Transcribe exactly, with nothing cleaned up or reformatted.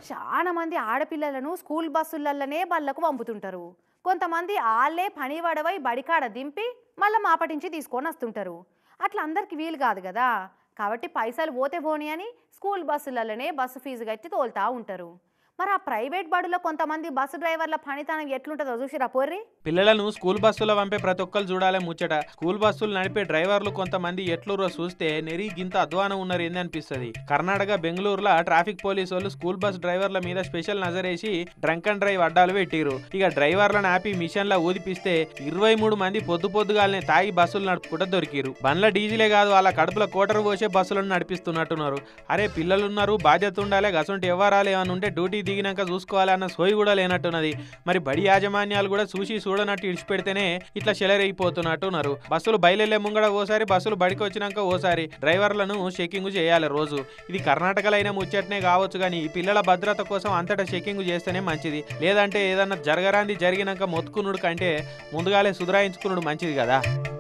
చాలా మంది ఆడపిల్లలను స్కూల్ బస్సులల్లనే బళ్ళకు పంపుతుంటారు. కొంతమంది ఆళ్ళే పని వడవై బడికాడ దింపి మళ్ళీ మాపటించి తీసుకొని వస్తుంటారు. అట్లా అందరికి వీలు కాదు కదా. కాబట్టి పైసలు పోతే పోని అని స్కూల్ బస్సులల్లనే బస్సు ఫీజు కట్టి తోలుతా ఉంటారు. మరి ఆ ప్రైవేట్ బడులో కొంతమంది బస్సు డ్రైవర్ల పనితనం ఎట్లుంటుందో చూసిరా పోర్రి. పిల్లలను స్కూల్ బస్సులో పంపే ప్రతి ఒక్కరు చూడాలే ముచ్చట. స్కూల్ బస్సులు నడిపే డ్రైవర్లు కొంతమంది ఎట్లురో చూస్తే నెరి గింత అధ్వానం ఉన్నారు ఏంది అనిపిస్తుంది. కర్ణాటక బెంగళూరులో ట్రాఫిక్ పోలీసు వాళ్ళు స్కూల్ బస్ డ్రైవర్ల మీద స్పెషల్ నజరేసి డ్రంక్ అండ్ డ్రైవ్ అడ్డాలు పెట్టిరు. ఇక డ్రైవర్లను ఆపి మిషన్లా ఊదిపిస్తే ఇరవై మూడు మంది పొద్దు పొద్దుగాలనే తాగి బస్సులు నడుపుకుంటూ దొరికిరు. బండ్ల డీజిలే కాదు వాళ్ళ కడుపుల కోటరు పోసే బస్సులను నడిపిస్తున్నట్టున్నారు. అరే పిల్లలున్నారు, బాధ్యత ఉండాలి, గసంటి ఎవరాలు ఏమన్నా ఉంటే డ్యూటీ దిగినాక చూసుకోవాలన్న సోయి కూడా లేనట్టున్నది. మరి బడి యాజమాన్యాలు కూడా చూసి చూడనట్టు ఇడిచిపెడితేనే ఇట్లా చెలరైపోతున్నట్టున్నారు. బస్సులు బయలుదేరే ముంగడ ఓసారి, బస్సులు బడికి వచ్చినాక ఓసారి డ్రైవర్లను చెకింగ్ చేయాలి రోజు. ఇది కర్ణాటకలో అయినా ముచ్చటనే కావచ్చు, కానీ ఈ పిల్లల భద్రత కోసం అంతటా చెకింగ్ చేస్తేనే మంచిది. లేదంటే ఏదన్నా జరగరాంది జరిగినాక మొత్తుకునుడు కంటే ముందుగాలే సుధరాయించుకునుడు మంచిది కదా.